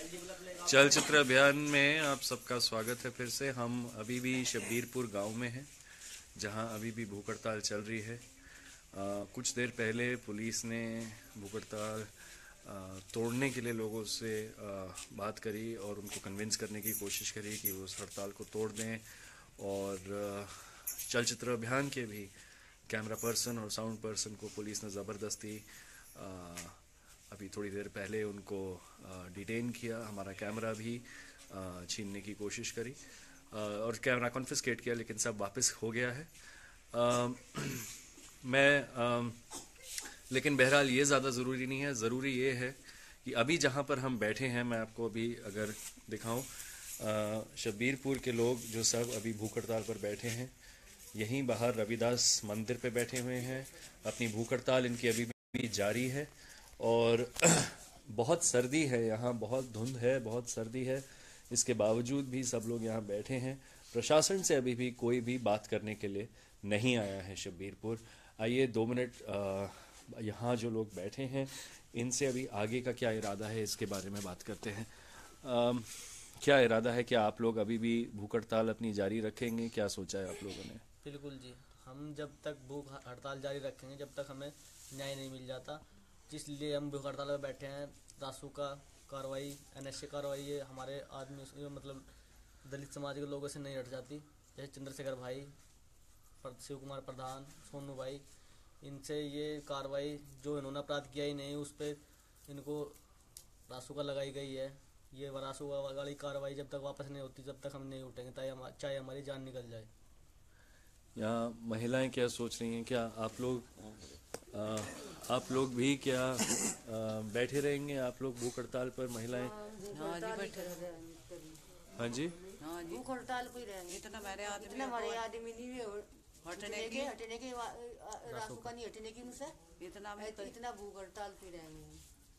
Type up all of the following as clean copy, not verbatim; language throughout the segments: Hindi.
चलचित्र अभियान में आप सबका स्वागत है। फिर से हम अभी भी शब्बीरपुर गांव में हैं, जहां अभी भी भूख हड़ताल चल रही है। कुछ देर पहले पुलिस ने भूख हड़ताल तोड़ने के लिए लोगों से बात करी और उनको कन्विंस करने की कोशिश करी कि वो उस हड़ताल को तोड़ दें। और चलचित्र अभियान के भी कैमरा पर्सन और साउंड पर्सन को पुलिस ने ज़बरदस्ती अभी थोड़ी देर पहले उनको डिटेन किया। हमारा कैमरा भी छीनने की कोशिश करी और कैमरा कॉन्फिस्केट किया, लेकिन सब वापस हो गया है। लेकिन बहरहाल ये ज़्यादा ज़रूरी नहीं है। ज़रूरी ये है कि अभी जहाँ पर हम बैठे हैं, मैं आपको अभी अगर दिखाऊं, शब्बीरपुर के लोग जो सब अभी भूख हड़ताल पर बैठे हैं, यहीं बाहर रविदास मंदिर पे बैठे हुए हैं। अपनी भूख हड़ताल इनकी अभी भी जारी है और बहुत सर्दी है यहाँ, बहुत धुंध है, बहुत सर्दी है। इसके बावजूद भी सब लोग यहाँ बैठे हैं। प्रशासन से अभी भी कोई भी बात करने के लिए नहीं आया है शब्बीरपुर। आइए 2 मिनट यहाँ जो लोग बैठे हैं इनसे अभी आगे का क्या इरादा है इसके बारे में बात करते हैं। क्या इरादा है? क्या आप लोग अभी भी भूख हड़ताल अपनी जारी रखेंगे? क्या सोचा है आप लोगों ने? बिल्कुल जी, हम जब तक भूख हड़ताल जारी रखेंगे, जब तक हमें न्याय नहीं मिल जाता, इसलिए हम भूख हड़ताल पर बैठे हैं। रासू का कार्रवाई, एनएसए कार्रवाई ये हमारे आदमी मतलब दलित समाज के लोगों से नहीं हट जाती। जैसे चंद्रशेखर भाई, शिव कुमार प्रधान, सोनू भाई, इनसे ये कार्रवाई जो इन्होंने अपराध किया ही नहीं, उस पर इनको रासू का लगाई गई है। ये रासू वाली कार्रवाई जब तक वापस नहीं होती, जब तक हम नहीं उठेंगे, चाहे हमारी जान निकल जाए। यहाँ महिलाएं क्या सोच रही हैं? क्या आप लोग भी क्या बैठे रहेंगे? आप लोग भूख हड़ताल पर? महिलाएं? हाँ जी, बैठे हाँ जी, हाँ जी, भूख हड़ताल पे रहेंगे। इतना हमारे इतना हमारे आदमी नहीं हटने हटने के रासू का नहीं हटने की उनसे, इतना भूख हड़ताल पे रहेंगे।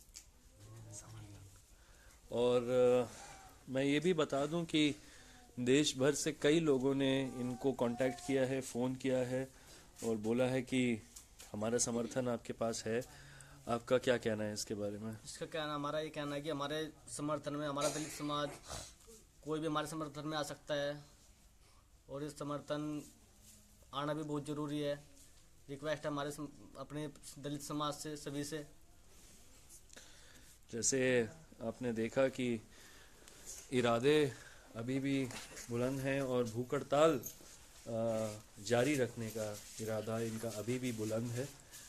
और मैं ये भी बता दूं कि देश भर से कई लोगों ने इनको कांटेक्ट किया है, फ़ोन किया है और बोला है कि हमारा समर्थन आपके पास है। आपका क्या कहना है इसके बारे में? इसका कहना, हमारा ये कहना है कि हमारे समर्थन में, हमारा दलित समाज कोई भी हमारे समर्थन में आ सकता है और इस समर्थन आना भी बहुत ज़रूरी है। रिक्वेस्ट है हमारे अपने दलित समाज से, सभी से। जैसे आपने देखा कि इरादे अभी भी बुलंद हैं और भूख हड़ताल जारी रखने का इरादा इनका अभी भी बुलंद है।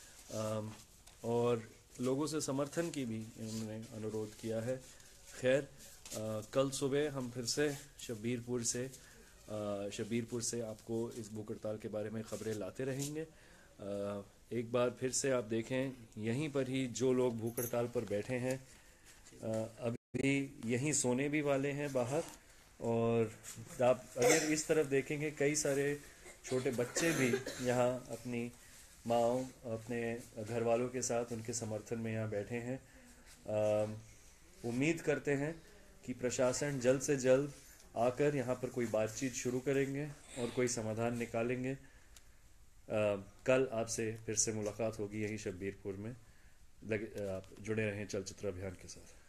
और लोगों से समर्थन की भी इन्होंने अनुरोध किया है। खैर, कल सुबह हम फिर से शब्बीरपुर से आपको इस भूख हड़ताल के बारे में खबरें लाते रहेंगे। एक बार फिर से आप देखें, यहीं पर ही जो लोग भूख हड़ताल पर बैठे हैं अभी यहीं सोने भी वाले हैं बाहर। और आप अगर इस तरफ देखेंगे, कई सारे छोटे बच्चे भी यहाँ अपनी माँओं, अपने घर वालों के साथ उनके समर्थन में यहाँ बैठे हैं। उम्मीद करते हैं कि प्रशासन जल्द से जल्द आकर यहाँ पर कोई बातचीत शुरू करेंगे और कोई समाधान निकालेंगे। कल आपसे फिर से मुलाकात होगी यहीं शब्बीरपुर में। आप जुड़े रहें चलचित्र अभियान के साथ।